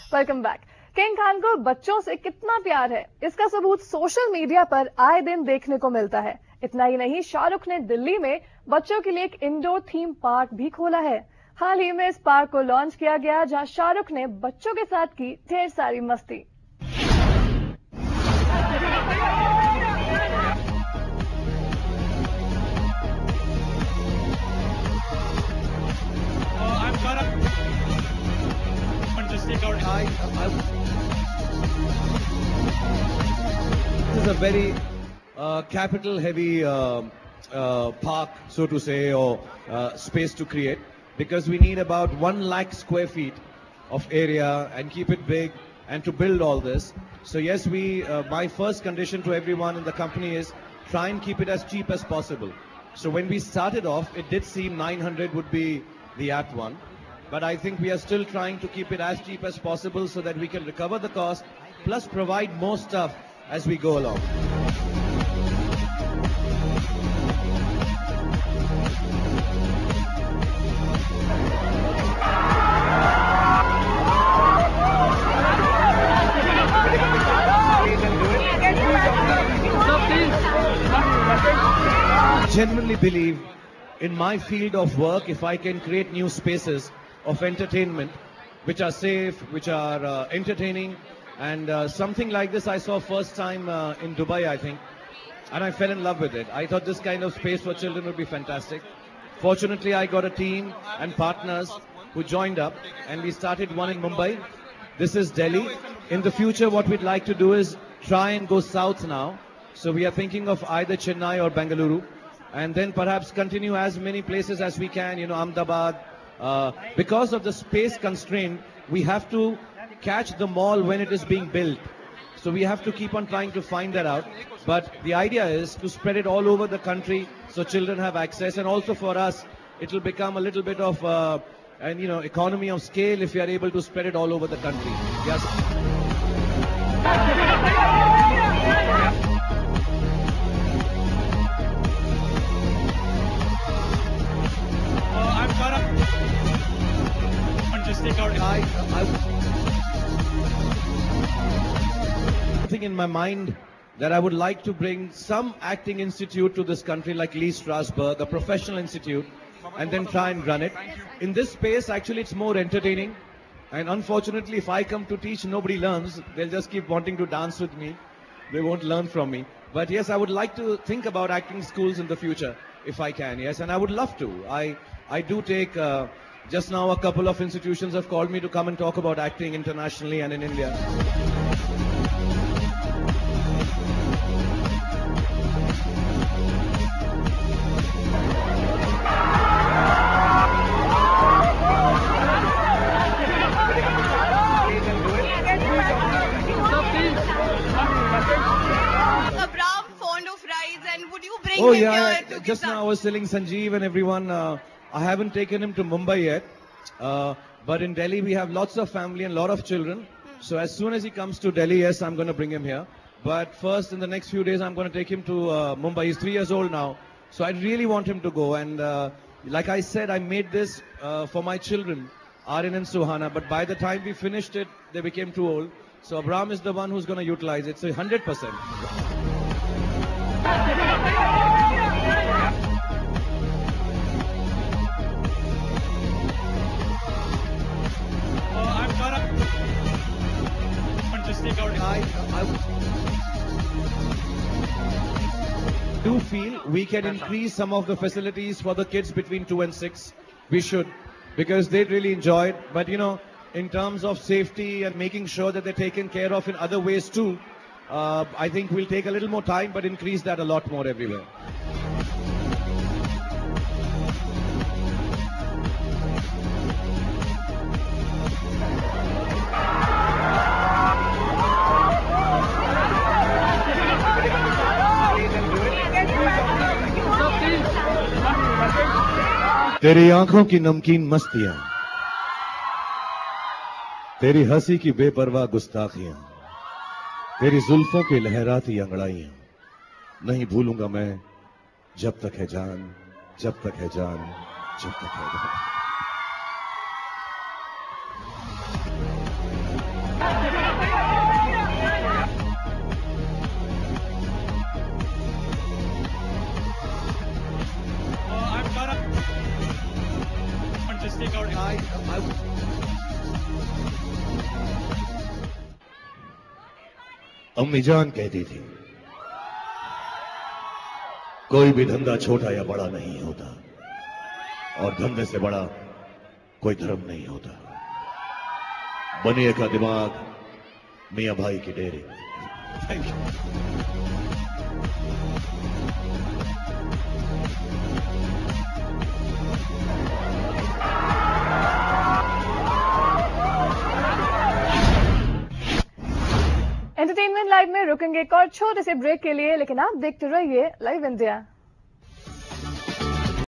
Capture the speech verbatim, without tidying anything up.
Welcome back. King Khan को बच्चों से कितना प्यार है, इसका सबूत सोशल मीडिया पर आए दिन देखने को मिलता है। इतना ही नहीं, शाहरुख ने दिल्ली में बच्चों के लिए एक इंडोर थीम पार्क भी खोला है। हाल ही में इस पार्क को लॉन्च किया गया, जहां शाहरुख ने बच्चों के साथ की ढेर सारी मस्ती। I, I, this is a very uh, capital heavy uh, uh, park, so to say, or uh, space to create, because we need about one lakh square feet of area and keep it big and to build all this. So yes, we, uh, my first condition to everyone in the company is try and keep it as cheap as possible. So when we started off, it did seem nine hundred would be the apt one. But I think we are still trying to keep it as cheap as possible so that we can recover the cost, plus provide more stuff as we go along. I genuinely believe in my field of work, if I can create new spaces of entertainment, which are safe, which are uh, entertaining, and uh, something like this I saw first time uh, in Dubai, I think, and I fell in love with it. I thought this kind of space for children would be fantastic. Fortunately, I got a team and partners who joined up, and we started one in Mumbai. This is Delhi. In the future, what we'd like to do is try and go south now. So we are thinking of either Chennai or Bengaluru, and then perhaps continue as many places as we can, you know, Ahmedabad. Uh, because of the space constraint, we have to catch the mall when it is being built. So we have to keep on trying to find that out. But the idea is to spread it all over the country so children have access. And also for us, it will become a little bit of, uh, and you know, economy of scale if we are able to spread it all over the country. Yes. I, I, something in my mind that I would like to bring some acting institute to this country, like Lee Strasberg, a professional institute, and then try and run it. In this space, actually, it's more entertaining. And unfortunately, if I come to teach, nobody learns. They'll just keep wanting to dance with me. They won't learn from me. But yes, I would like to think about acting schools in the future, if I can, yes. And I would love to. I, I do take... Uh, Just now, a couple of institutions have called me to come and talk about acting internationally and in India. Abram, fond of rides, and would you bring oh, him yeah, here to just now I was telling Sanjeev and everyone, uh, I haven't taken him to Mumbai yet, uh, but in Delhi we have lots of family and a lot of children. Hmm. So as soon as he comes to Delhi, yes, I'm going to bring him here. But first, in the next few days, I'm going to take him to uh, Mumbai. He's three years old now. So I really want him to go. And uh, like I said, I made this uh, for my children, Aryan and Suhana. But by the time we finished it, they became too old. So Abram is the one who's going to utilize it. So one hundred percent. I, I do feel we can increase some of the facilities for the kids between two and six. We should, because they really enjoy it. But you know, in terms of safety and making sure that they're taken care of in other ways too, uh, I think we'll take a little more time, but increase that a lot more everywhere. तेरी आंखों की नमकीन मस्तियां, तेरी हंसी की बेपरवाह गुस्ताखियां, तेरी जुल्फों की लहराती अंगड़ाइयां, नहीं भूलूंगा मैं जब तक है जान, जब तक है जान, जब तक है जान। artistic or I, I, अम्मी जान कहती थी, कोई भी धंधा छोटा या बड़ा नहीं होता और धंधे से बड़ा कोई धर्म नहीं होता। बनिए का दिमाग मियां भाई की डेरी। thank you. एंटरटेनमेंट लाइव में रुकेंगे एक और छोटे से ब्रेक के लिए, लेकिन आप देखते रहिए लाइव इंडिया।